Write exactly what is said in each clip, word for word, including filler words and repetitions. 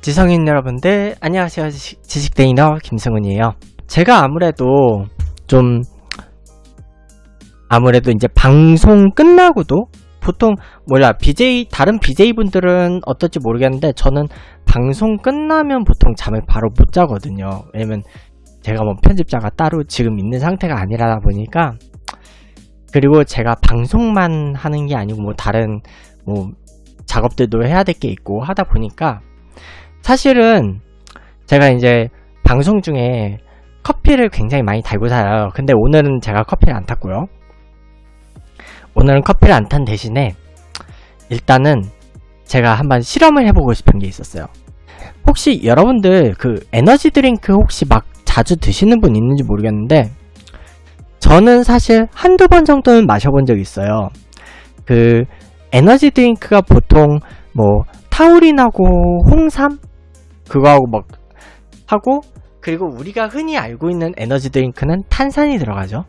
지성인 여러분들 안녕하세요. 지식, 지식데이너 김승훈이에요. 제가 아무래도 좀 아무래도 이제 방송 끝나고도 보통 몰라 비제이 다른 비제이분들은 어떨지 모르겠는데 저는 방송 끝나면 보통 잠을 바로 못 자거든요. 왜냐면 제가 뭐 편집자가 따로 지금 있는 상태가 아니라 보니까, 그리고 제가 방송만 하는 게 아니고 뭐 다른 뭐 작업들도 해야 될 게 있고 하다 보니까 사실은 제가 이제 방송 중에 커피를 굉장히 많이 달고 살아요. 근데 오늘은 제가 커피를 안 탔고요. 오늘은 커피를 안 탄 대신에 일단은 제가 한번 실험을 해보고 싶은 게 있었어요. 혹시 여러분들 그 에너지 드링크 혹시 막 자주 드시는 분 있는지 모르겠는데 저는 사실 한두 번 정도는 마셔본 적이 있어요. 그 에너지 드링크가 보통 뭐 타우린하고 홍삼 그거하고 막 하고, 그리고 우리가 흔히 알고 있는 에너지 드링크는 탄산이 들어가죠.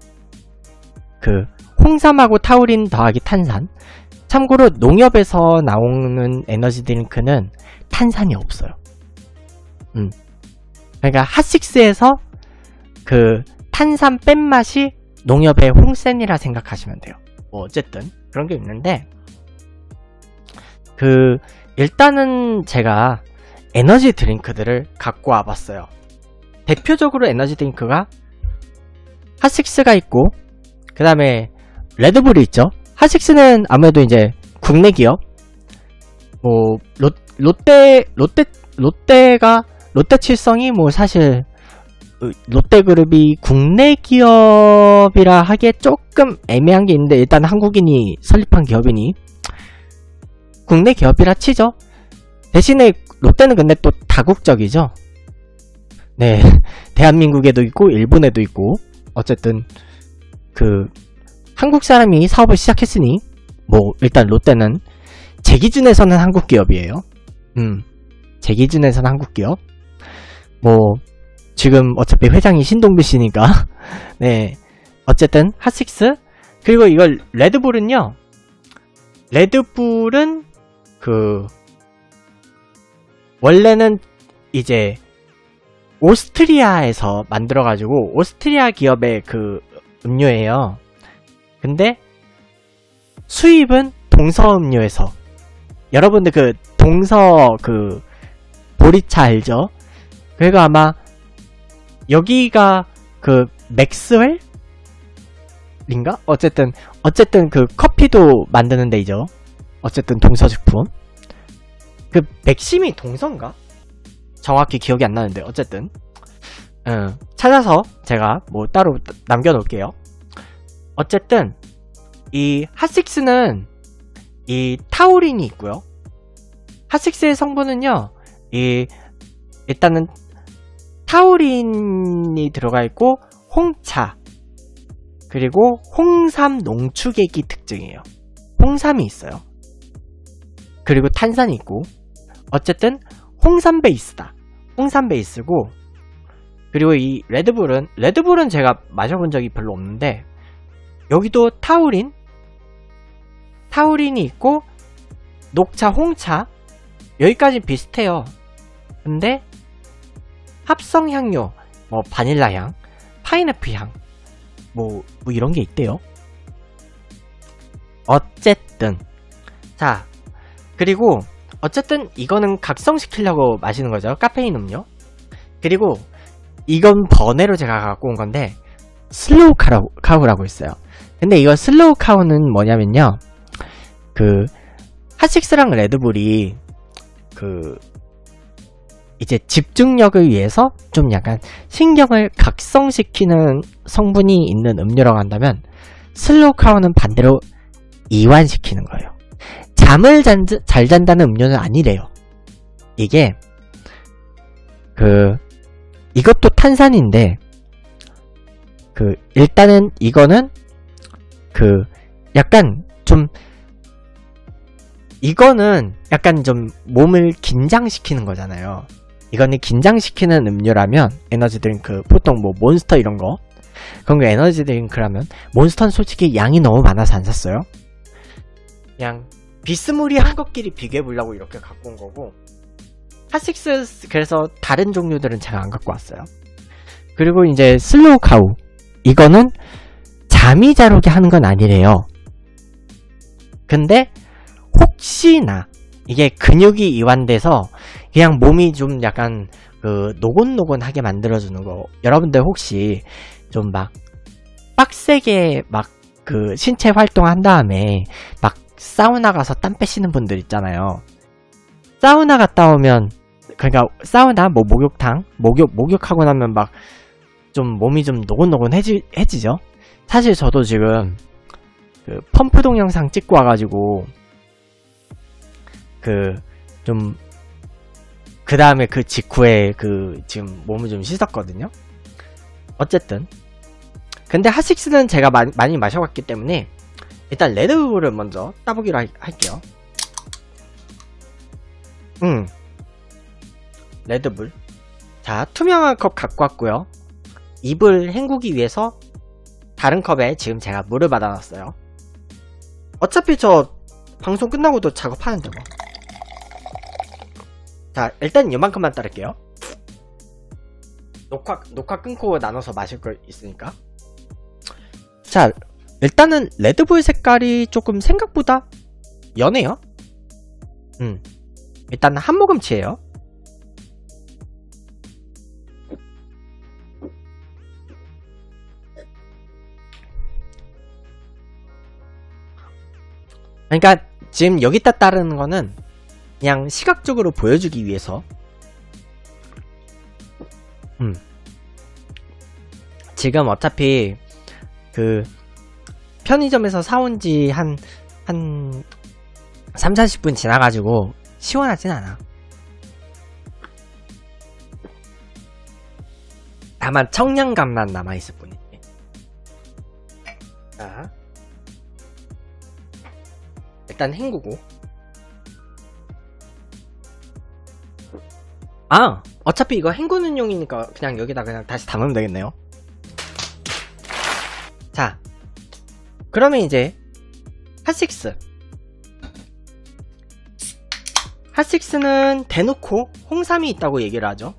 그 홍삼하고 타우린 더하기 탄산. 참고로 농협에서 나오는 에너지 드링크는 탄산이 없어요. 음. 그러니까 핫식스에서 그 탄산 뺀 맛이 농협의 홍센이라 생각하시면 돼요. 뭐 어쨌든 그런 게 있는데, 그 일단은 제가 에너지 드링크들을 갖고 와봤어요. 대표적으로 에너지 드링크가 핫식스가 있고, 그 다음에 레드불이 있죠. 핫식스는 아무래도 이제 국내 기업, 뭐 롯, 롯데 롯데 롯데가 롯데칠성이 뭐 사실 롯데그룹이 국내 기업이라 하기에 조금 애매한 게 있는데, 일단 한국인이 설립한 기업이니 국내 기업이라 치죠. 대신에 롯데는 근데 또 다국적이죠. 네, 대한민국에도 있고 일본에도 있고, 어쨌든 그 한국 사람이 사업을 시작했으니 뭐 일단 롯데는 제 기준에서는 한국 기업이에요. 음, 제 기준에서는 한국 기업. 뭐 지금 어차피 회장이 신동빈 씨니까. 네, 어쨌든 핫식스. 그리고 이걸 레드불은요, 레드불은 그 원래는 이제 오스트리아에서 만들어가지고 오스트리아 기업의 그 음료예요. 근데 수입은 동서 음료에서. 여러분들 그 동서 그 보리차 알죠? 그리고 아마 여기가 그 맥스웰? 인가? 어쨌든 어쨌든 그 커피도 만드는 데이죠. 어쨌든 동서식품. 그 맥심이 동서인가? 정확히 기억이 안 나는데 어쨌든 음, 찾아서 제가 뭐 따로 남겨놓을게요. 어쨌든 이 핫식스는 이 타우린이 있고요. 핫식스의 성분은요, 이 일단은 타우린이 들어가 있고 홍차 그리고 홍삼 농축액이 특징이에요. 홍삼이 있어요. 그리고 탄산이 있고, 어쨌든 홍삼 베이스다. 홍삼 베이스고, 그리고 이 레드불은 레드불은 제가 마셔본 적이 별로 없는데 여기도 타우린 타우린이 있고 녹차, 홍차 여기까지 비슷해요. 근데 합성 향료, 뭐 바닐라 향, 파인애플 향, 뭐, 뭐 이런 게 있대요. 어쨌든 자, 그리고 어쨌든 이거는 각성시키려고 마시는 거죠. 카페인 음료. 그리고 이건 번외로 제가 갖고 온 건데 슬로우 카우라고 있어요. 근데 이거 슬로우 카우는 뭐냐면요, 그 핫식스랑 레드불이 그 이제 집중력을 위해서 좀 약간 신경을 각성시키는 성분이 있는 음료라고 한다면, 슬로우 카우는 반대로 이완시키는 거예요. 잠을 잔, 잘 잔다는 음료는 아니래요. 이게 그 이것도 탄산인데, 그 일단은 이거는 그 약간 좀 이거는 약간 좀 몸을 긴장시키는 거잖아요. 이거는 긴장시키는 음료라면 에너지 드링크, 보통 뭐 몬스터 이런 거, 그런 거 에너지 드링크라면, 몬스터는 솔직히 양이 너무 많아서 안 샀어요. 그냥 비스무리한 것끼리 비교해보려고 이렇게 갖고 온 거고, 핫식스 그래서 다른 종류들은 제가 안 갖고 왔어요. 그리고 이제 슬로우 카우 이거는 잠이 잘 오게 하는 건 아니래요. 근데 혹시나 이게 근육이 이완돼서 그냥 몸이 좀 약간 그 노곤노곤하게 만들어주는 거, 여러분들 혹시 좀 막 빡세게 막 그 신체 활동한 다음에 막 사우나 가서 땀 빼시는 분들 있잖아요. 사우나 갔다 오면, 그러니까 사우나 뭐 목욕탕 목욕 목욕하고 나면 막 좀 몸이 좀 노곤노곤해지 해지죠. 사실 저도 지금 그 펌프 동영상 찍고 와가지고 그 좀 그 다음에 그 직후에 그 지금 몸을 좀 씻었거든요. 어쨌든 근데 핫식스는 제가 많이, 많이 마셔봤기 때문에 일단 레드불을 먼저 따보기로 하, 할게요. 음 레드불. 자, 투명한 컵 갖고 왔고요. 입을 헹구기 위해서 다른 컵에 지금 제가 물을 받아놨어요. 어차피 저 방송 끝나고도 작업하는데 뭐. 자, 일단 요만큼만 따를게요. 녹화, 녹화 끊고 나눠서 마실 거 있으니까. 자, 일단은 레드불 색깔이 조금 생각보다 연해요. 음, 일단 한 모금치예요. 그러니까 지금 여기다 따르는 거는 그냥 시각적으로 보여주기 위해서. 음. 지금 어차피 그 편의점에서 사온 지 한, 한 삼사십 분 지나가지고 시원하진 않아. 다만 청량감만 남아있을 뿐이지. 자, 일단 헹구고. 아! 어차피 이거 헹구는 용이니까 그냥 여기다 그냥 다시 담으면 되겠네요. 자, 그러면 이제 핫식스. 핫식스는 대놓고 홍삼이 있다고 얘기를 하죠.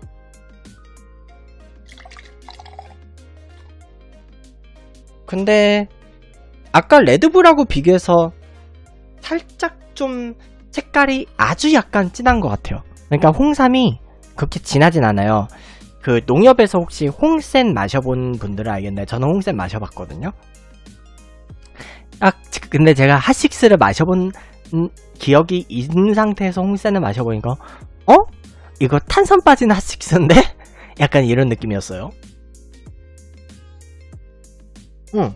근데 아까 레드불하고 비교해서 살짝 좀 색깔이 아주 약간 진한 것 같아요. 그러니까 홍삼이 그렇게 진하진 않아요. 그 농협에서 혹시 홍센 마셔본 분들은 알겠나요? 저는 홍센 마셔봤거든요. 아, 근데 제가 핫식스를 마셔본 기억이 있는 상태에서 홍센을 마셔보니까 어? 이거 탄산 빠진 핫식스인데? 약간 이런 느낌이었어요. 응.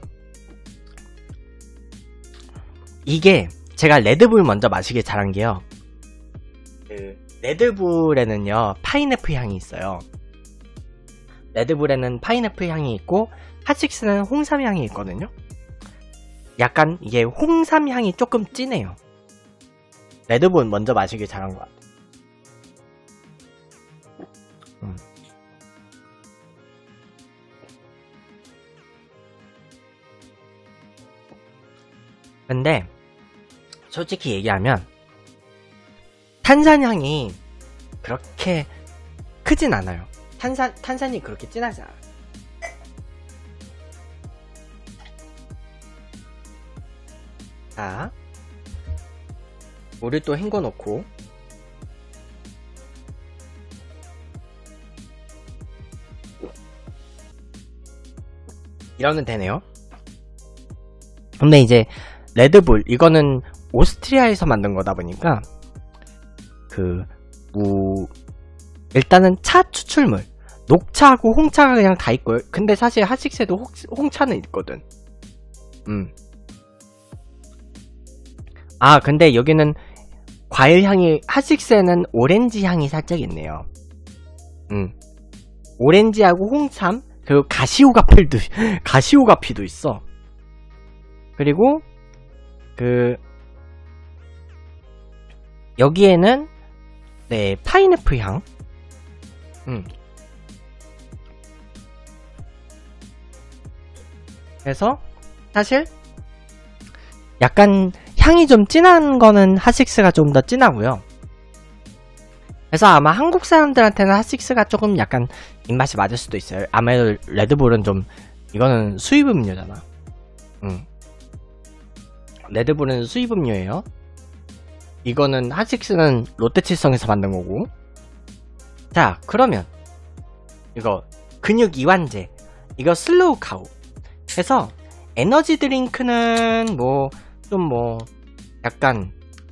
이게 제가 레드불 먼저 마시길 잘한 게요. 그 레드불에는요 파인애플 향이 있어요. 레드불에는 파인애플 향이 있고 핫식스는 홍삼 향이 있거든요. 약간 이게 홍삼 향이 조금 진해요. 레드불 먼저 마시길 잘한 것 같아요. 음. 근데 솔직히 얘기하면 탄산향이 그렇게 크진 않아요. 탄산, 탄산이 그렇게 진하지 않아요. 자, 물을 또 헹궈 놓고 이러면 되네요. 근데 이제 레드불 이거는 오스트리아에서 만든 거다 보니까 그 우, 일단은 차 추출물 녹차하고 홍차가 그냥 다 있고요. 근데 사실 핫식스에도 홍차는 있거든. 음. 아, 근데 여기는 과일 향이, 핫식스에는 오렌지 향이 살짝 있네요. 음. 오렌지하고 홍삼, 그리고 가시오가필도, 가시오가피도 있어. 그리고, 그, 여기에는, 네, 파인애플 향. 음. 그래서, 사실, 약간, 향이 좀 진한 거는 핫식스가 좀 더 진하고요. 그래서 아마 한국 사람들한테는 핫식스가 조금 약간 입맛이 맞을 수도 있어요. 아무래도 레드불은 좀 이거는 수입 음료잖아. 응. 레드불은 수입 음료예요. 이거는 핫식스는 롯데칠성에서 만든 거고. 자, 그러면 이거 근육 이완제, 이거 슬로우 카우 해서 에너지 드링크는 뭐 좀 뭐 약간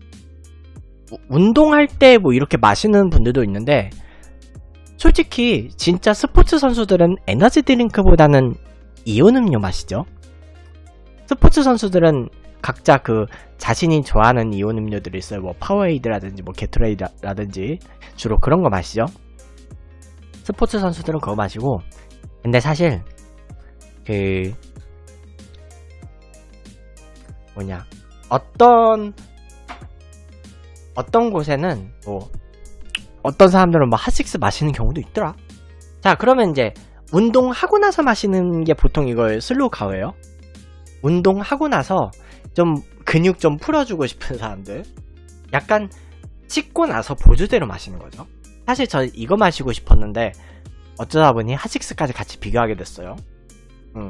운동할 때 뭐 이렇게 마시는 분들도 있는데, 솔직히 진짜 스포츠 선수들은 에너지 드링크보다는 이온 음료 마시죠. 스포츠 선수들은 각자 그 자신이 좋아하는 이온 음료들이 있어요. 뭐 파워에이드라든지 뭐 게토레이드라든지 주로 그런 거 마시죠. 스포츠 선수들은 그거 마시고, 근데 사실 그 뭐냐 어떤 어떤 곳에는 뭐 어떤 사람들은 뭐 핫식스 마시는 경우도 있더라. 자, 그러면 이제 운동하고 나서 마시는 게 보통 이걸 슬로우 카우예요. 운동하고 나서 좀 근육 좀 풀어주고 싶은 사람들, 약간 씻고 나서 보조대로 마시는 거죠. 사실 저 이거 마시고 싶었는데 어쩌다 보니 핫식스까지 같이 비교하게 됐어요. 응.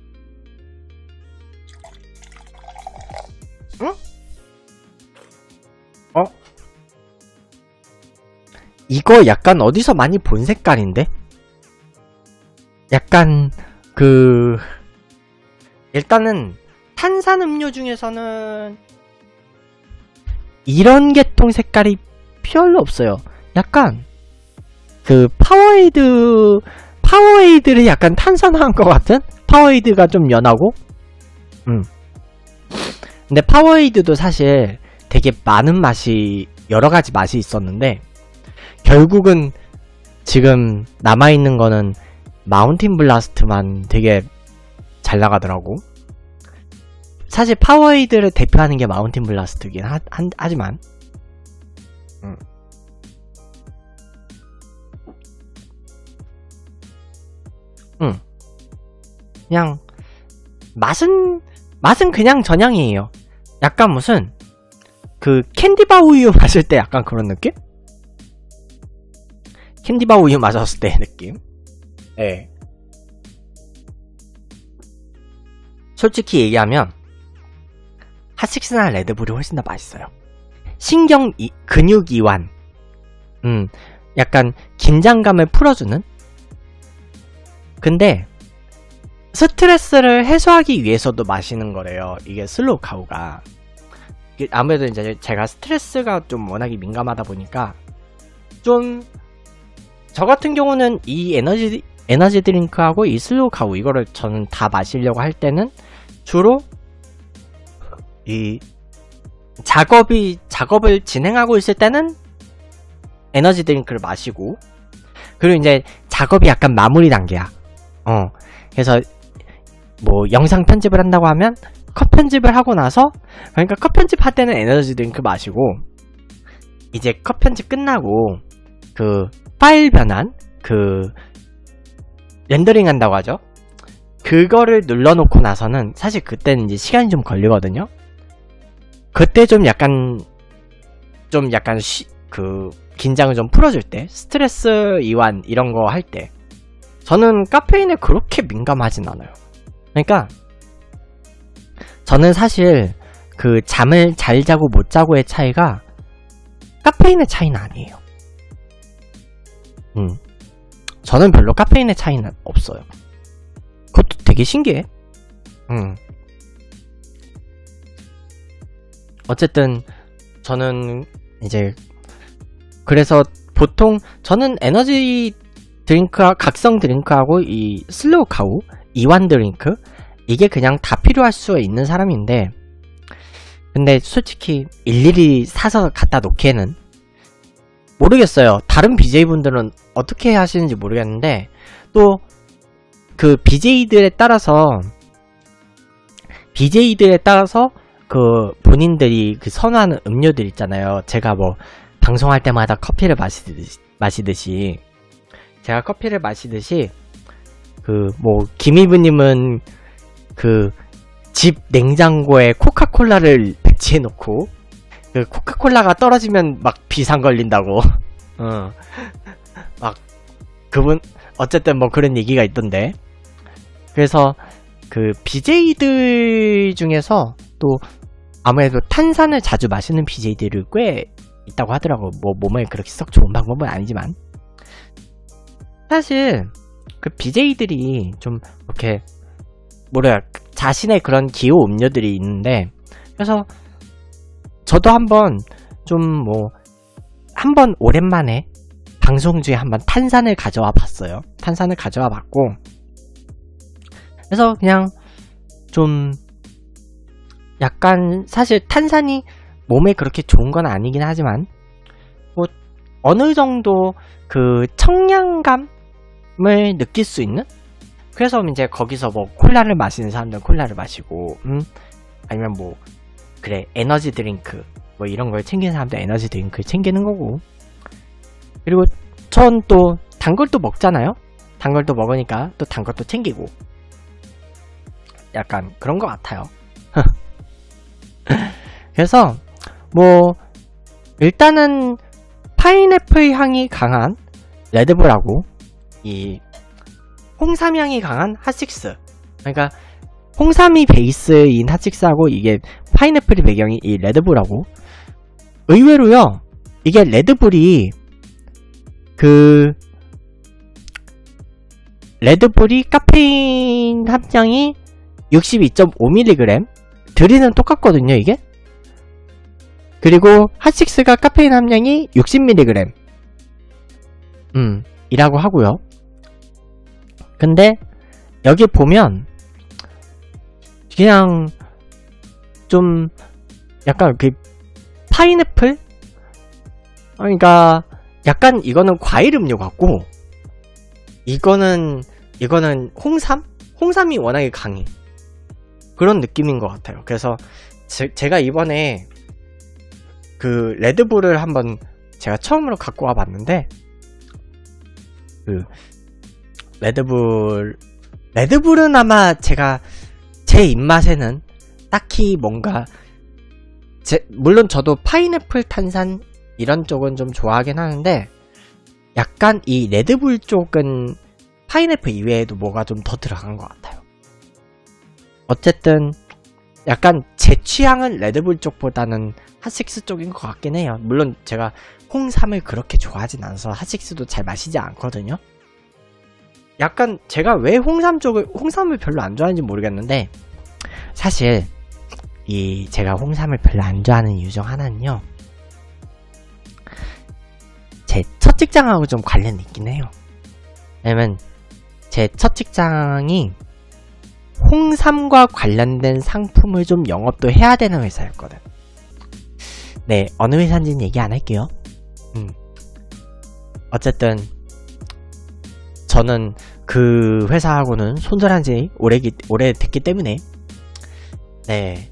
응? 어? 이거 약간 어디서 많이 본 색깔인데? 약간 그 일단은 탄산음료 중에서는 이런 계통 색깔이 별로 없어요. 약간 그 파워에이드 파워에이드를 약간 탄산화한 것 같은? 파워에이드가 좀 연하고, 음. 근데 파워에이드도 사실 되게 많은 맛이, 여러 가지 맛이 있었는데 결국은 지금 남아있는 거는 마운틴 블라스트만 되게 잘 나가더라고. 사실 파워에이드를 대표하는 게 마운틴 블라스트긴 하, 한, 하지만 음. 음. 그냥 맛은 맛은 그냥 전향이에요. 약간 무슨 그 캔디바 우유 마실 때 약간 그런 느낌? 캔디바 우유 마셨을 때 느낌? 예. 솔직히 얘기하면 핫식스나 레드불이 훨씬 더 맛있어요. 신경 이, 근육 이완, 음, 약간 긴장감을 풀어주는. 근데 스트레스를 해소하기 위해서도 마시는 거래요. 이게 슬로우 카우가. 아무래도 이제 제가 스트레스가 좀 워낙에 민감하다 보니까 좀 저 같은 경우는 이 에너지 에너지 드링크하고 이 슬로우 카우 이거를 저는 다 마시려고 할 때는 주로 이 작업이 작업을 진행하고 있을 때는 에너지 드링크를 마시고, 그리고 이제 작업이 약간 마무리 단계야. 어. 그래서 뭐 영상 편집을 한다고 하면 컷 편집을 하고 나서, 그러니까 컷 편집할 때는 에너지 드링크 마시고, 이제 컷 편집 끝나고 그 파일 변환, 그 렌더링 한다고 하죠. 그거를 눌러놓고 나서는 사실 그때는 이제 시간이 좀 걸리거든요. 그때 좀 약간 좀 약간 쉬, 그 긴장을 좀 풀어줄 때, 스트레스 이완 이런 거 할 때 저는 카페인에 그렇게 민감하진 않아요. 그러니까 저는 사실 그 잠을 잘 자고 못 자고의 차이가 카페인의 차이는 아니에요. 음. 저는 별로 카페인의 차이는 없어요. 그것도 되게 신기해. 음. 어쨌든 저는 이제 그래서 보통 저는 에너지 드링크, 각성 드링크하고 이 슬로우 카우, 이완 드링크, 이게 그냥 다 필요할 수 있는 사람인데, 근데 솔직히 일일이 사서 갖다 놓기에는 모르겠어요. 다른 비제이분들은 어떻게 하시는지 모르겠는데, 또 그 비제이들에 따라서 비제이들에 따라서 그 본인들이 그 선호하는 음료들 있잖아요. 제가 뭐 방송할 때마다 커피를 마시듯이, 마시듯이 제가 커피를 마시듯이 그 뭐 김이브님은 그 집 냉장고에 코카콜라를 배치해 놓고 그 코카콜라가 떨어지면 막 비상 걸린다고 어. 막 그분 어쨌든 뭐 그런 얘기가 있던데. 그래서 그 비제이들 중에서 또 아무래도 탄산을 자주 마시는 비제이들이 꽤 있다고 하더라고. 뭐 몸에 그렇게 썩 좋은 방법은 아니지만 사실 그 비제이들이 좀 이렇게 뭐래 자신의 그런 기호 음료들이 있는데, 그래서 저도 한번 좀 뭐 한번 오랜만에 방송 중에 한번 탄산을 가져와 봤어요. 탄산을 가져와 봤고, 그래서 그냥 좀 약간 사실 탄산이 몸에 그렇게 좋은 건 아니긴 하지만 뭐 어느 정도 그 청량감을 느낄 수 있는? 그래서 이제 거기서 뭐 콜라를 마시는 사람들은 콜라를 마시고, 음? 아니면 뭐 그래 에너지 드링크 뭐 이런 걸 챙기는 사람들 에너지 드링크 챙기는 거고, 그리고 전 또 단 걸 또 먹잖아요. 단 걸 또 먹으니까 또 단 것도 챙기고, 약간 그런 것 같아요. 그래서 뭐 일단은 파인애플 향이 강한 레드불하고 이 홍삼 향이 강한 핫식스, 그러니까 홍삼이 베이스인 핫식스하고 이게 파인애플이 배경인 이 레드불하고, 의외로요 이게 레드불이 그 레드불이 카페인 함량이 육십이 점 오 밀리그램, 드리는 똑같거든요 이게. 그리고 핫식스가 카페인 함량이 육십 밀리그램 음 이라고 하고요. 근데 여기 보면 그냥 좀 약간 그 파인애플, 그러니까 약간 이거는 과일 음료 같고, 이거는 이거는 홍삼? 홍삼이 워낙에 강해. 그런 느낌인 것 같아요. 그래서 제, 제가 이번에 그 레드불을 한번 제가 처음으로 갖고 와 봤는데, 그 레드불 레드불은 아마 제가 제 입맛에는 딱히 뭔가 제, 물론 저도 파인애플 탄산 이런 쪽은 좀 좋아하긴 하는데, 약간 이 레드불 쪽은 파인애플 이외에도 뭐가 좀 더 들어간 것 같아요. 어쨌든 약간 제 취향은 레드불 쪽보다는 핫식스 쪽인 것 같긴 해요. 물론 제가 홍삼을 그렇게 좋아하진 않아서 핫식스도 잘 마시지 않거든요. 약간 제가 왜 홍삼 쪽을 홍삼을 별로 안 좋아하는지 모르겠는데, 사실 이 제가 홍삼을 별로 안 좋아하는 이유 중 하나는요, 제 첫 직장하고 좀 관련이 있긴 해요. 왜냐면 제 첫 직장이 홍삼과 관련된 상품을 좀 영업도 해야 되는 회사였거든. 네, 어느 회사인지는 얘기 안 할게요. 음. 어쨌든 저는 그 회사하고는 손절한 지 오래기, 오래됐기 때문에, 네,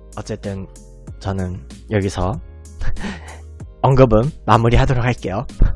어쨌든 저는 여기서 언급은 마무리하도록 할게요.